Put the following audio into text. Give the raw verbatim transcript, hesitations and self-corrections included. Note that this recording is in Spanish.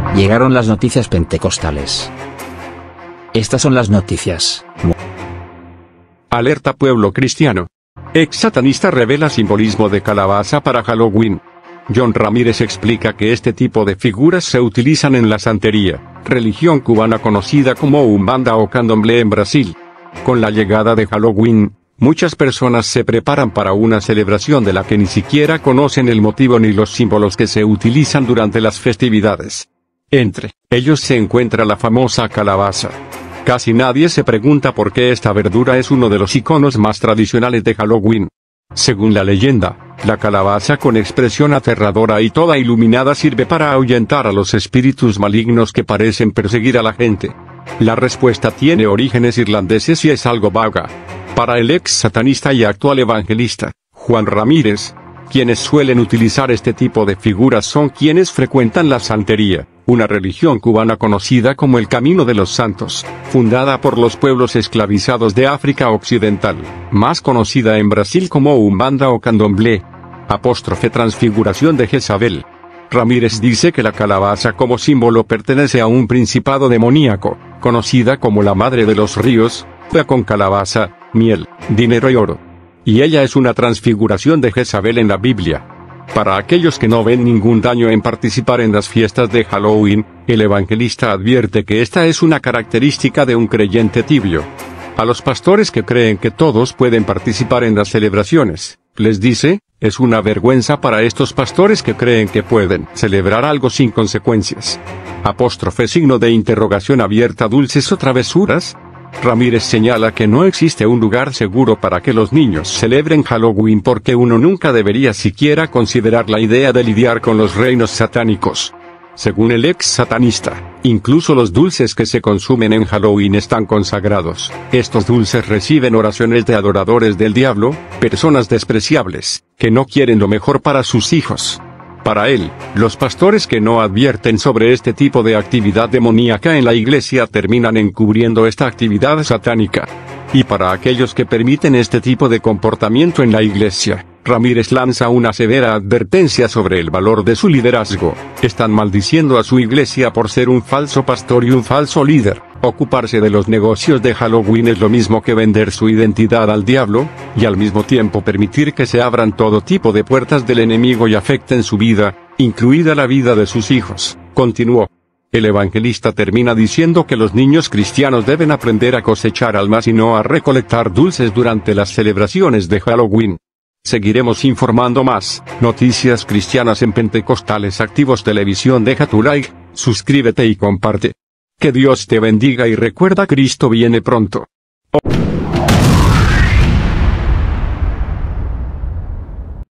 Llegaron las noticias pentecostales. Estas son las noticias. Alerta pueblo cristiano. Ex satanista revela simbolismo de calabaza para Halloween. John Ramírez explica que este tipo de figuras se utilizan en la santería, religión cubana conocida como Umbanda o Candomblé en Brasil. Con la llegada de Halloween, muchas personas se preparan para una celebración de la que ni siquiera conocen el motivo ni los símbolos que se utilizan durante las festividades. Entre ellos se encuentra la famosa calabaza. Casi nadie se pregunta por qué esta verdura es uno de los iconos más tradicionales de Halloween. Según la leyenda, la calabaza con expresión aterradora y toda iluminada sirve para ahuyentar a los espíritus malignos que parecen perseguir a la gente. La respuesta tiene orígenes irlandeses y es algo vaga. Para el ex satanista y actual evangelista, Juan Ramírez, quienes suelen utilizar este tipo de figuras son quienes frecuentan la santería, una religión cubana conocida como el Camino de los Santos, fundada por los pueblos esclavizados de África Occidental, más conocida en Brasil como Umbanda o Candomblé. Apóstrofe transfiguración de Jezabel. Ramírez dice que la calabaza como símbolo pertenece a un principado demoníaco, conocida como la Madre de los Ríos, fue con calabaza, miel, dinero y oro. Y ella es una transfiguración de Jezabel en la Biblia. Para aquellos que no ven ningún daño en participar en las fiestas de Halloween, el evangelista advierte que esta es una característica de un creyente tibio. A los pastores que creen que todos pueden participar en las celebraciones, les dice, es una vergüenza para estos pastores que creen que pueden celebrar algo sin consecuencias. Apóstrofe signo de interrogación abierta dulces o travesuras. Ramírez señala que no existe un lugar seguro para que los niños celebren Halloween porque uno nunca debería siquiera considerar la idea de lidiar con los reinos satánicos. Según el ex satanista, incluso los dulces que se consumen en Halloween están consagrados. Estos dulces reciben oraciones de adoradores del diablo, personas despreciables, que no quieren lo mejor para sus hijos. Para él, los pastores que no advierten sobre este tipo de actividad demoníaca en la iglesia terminan encubriendo esta actividad satánica. Y para aquellos que permiten este tipo de comportamiento en la iglesia, Ramírez lanza una severa advertencia sobre el valor de su liderazgo. Están maldiciendo a su iglesia por ser un falso pastor y un falso líder. Ocuparse de los negocios de Halloween es lo mismo que vender su identidad al diablo, y al mismo tiempo permitir que se abran todo tipo de puertas del enemigo y afecten su vida, incluida la vida de sus hijos, continuó. El evangelista termina diciendo que los niños cristianos deben aprender a cosechar almas y no a recolectar dulces durante las celebraciones de Halloween. Seguiremos informando más. Noticias cristianas en Pentecostales Activos Televisión. Deja tu like, suscríbete y comparte. Que Dios te bendiga y recuerda, Cristo viene pronto. Oh.